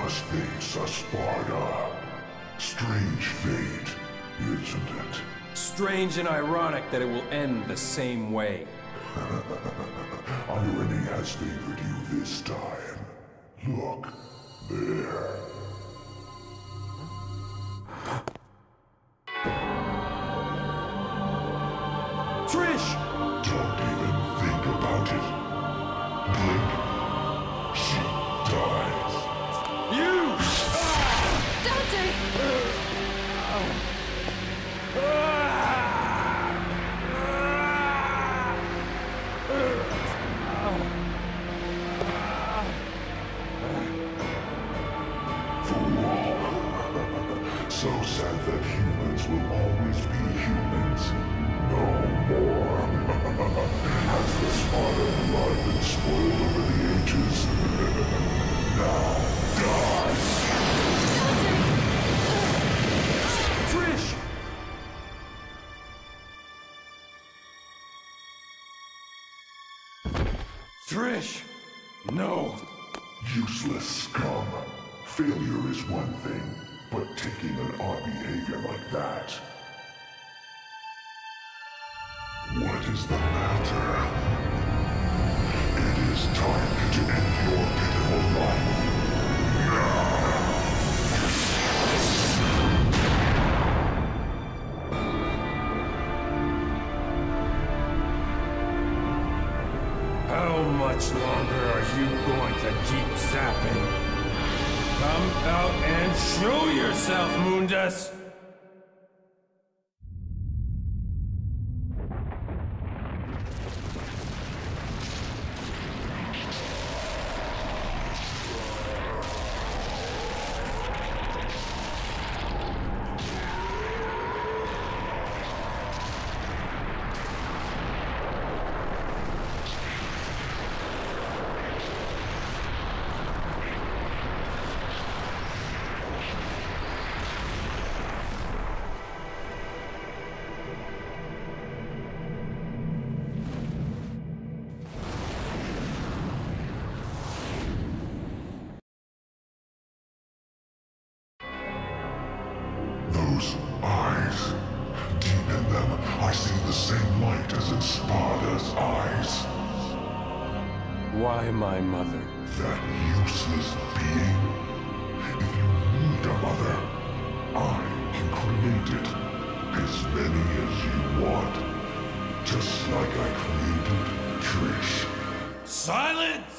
must face a Sparda. Strange fate, isn't it? Strange and ironic that it will end the same way. Irony has favored you this time. Look, there. Trish! Don't even think about it. Blink. She dies. You! Dante! So sad that humans will always be humans. No more. Has the Sparta blood been spoiled over the ages? Now, die! Trish! Trish! No! Useless scum. Failure is one thing, but taking an odd behavior like that... What is the matter? It is time to end your pitiful life. How much longer are you going to keep zapping? Come out and show yourself, Mundus! Those eyes. Deep in them, I see the same light as in Sparda's eyes. Why my mother? That useless being. If you need a mother, I can create it. As many as you want. Just like I created Trish. Silence!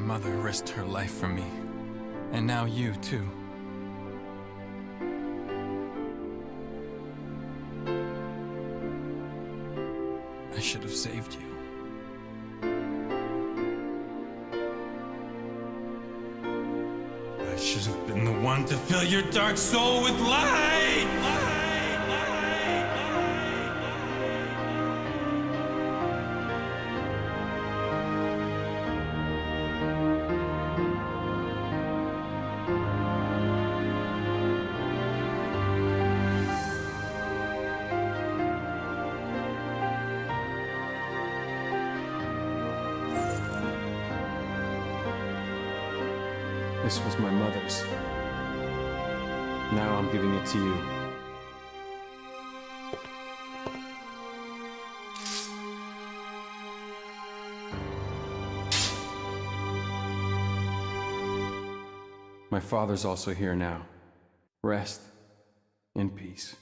mother risked her life for me. And now you, too. I should have saved you. I should have been the one to fill your dark soul with light! This was my mother's. Now I'm giving it to you. My father's also here now. Rest in peace.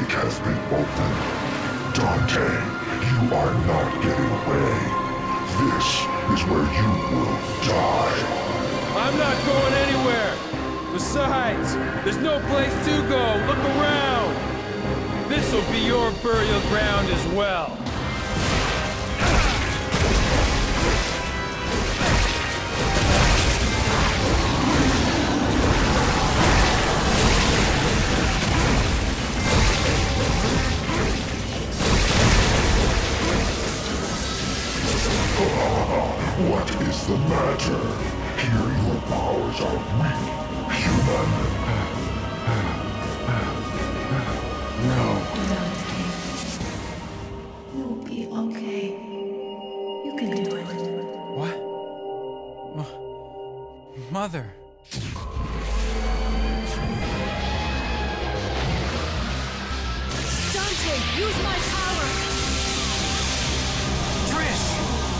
gate has been opened. Dante, you are not getting away. This is where you will die. I'm not going anywhere! Besides, there's no place to go. Look around! This'll be your burial ground as well. What is the matter? Here your powers are weak, human. No. Dante, you'll be okay. You can do it. What? Mother. Dante, use my power! Trish!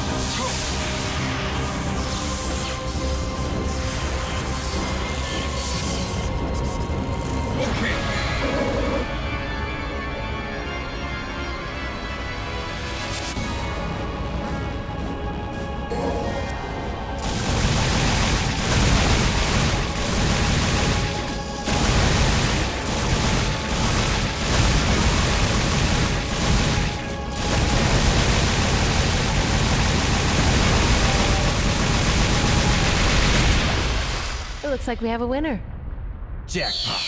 It looks like we have a winner. Jackpot.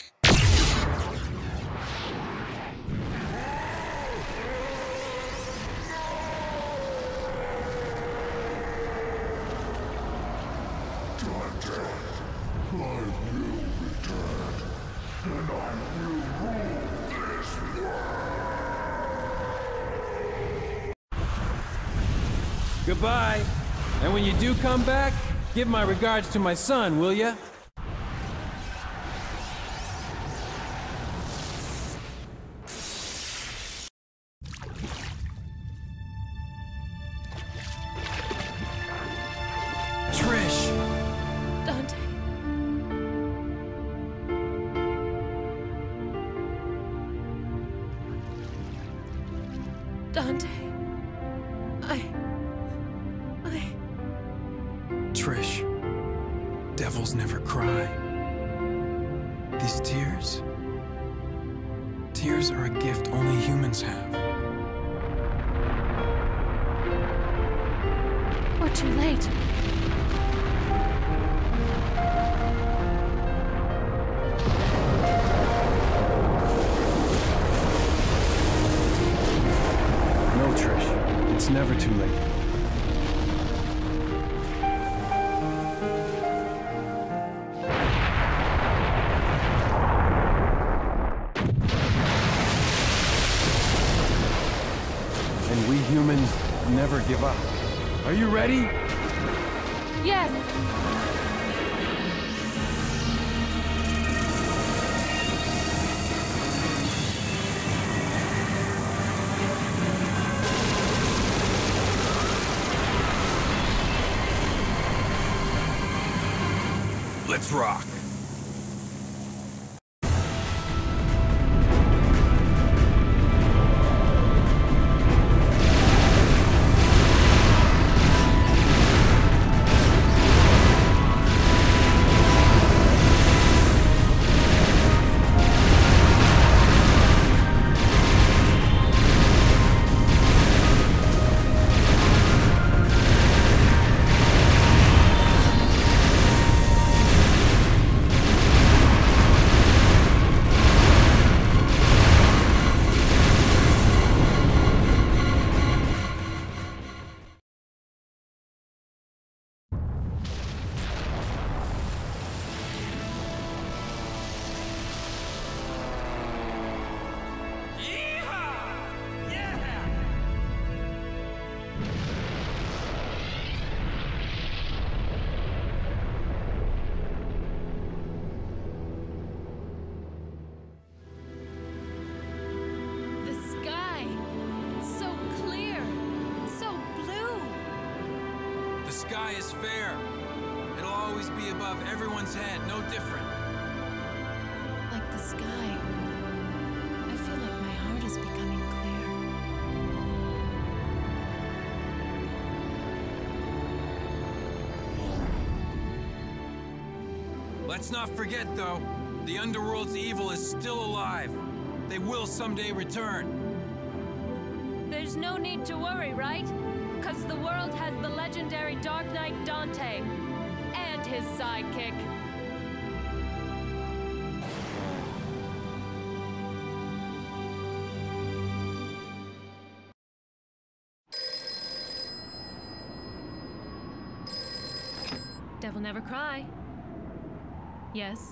Dante, I will return, and I will rule this world. Goodbye. And when you do come back, give my regards to my son, will ya? Trish! Dante. Dante. Trish, devils never cry. These tears are a gift only humans have. We're too late. No, Trish. It's never too late. And we humans never give up. Are you ready? Yes! Let's rock! sky is fair. It'll always be above everyone's head, no different. Like the sky. I feel Let's not forget, though, the Underworld's evil is still alive. They will someday return. There's no need to worry, right? Because the world has the legendary Dark Knight Dante. And his sidekick. Devil never cry. Yes?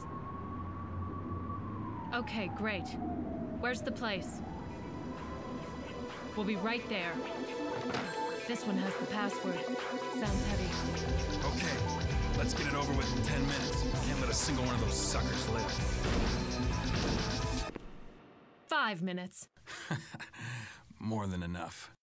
Okay, great. Where's the place? We'll be right there. This one has the password. Sounds heavy. Okay, let's get it over with in 10 minutes. Can't let a single one of those suckers live. 5 minutes. More than enough.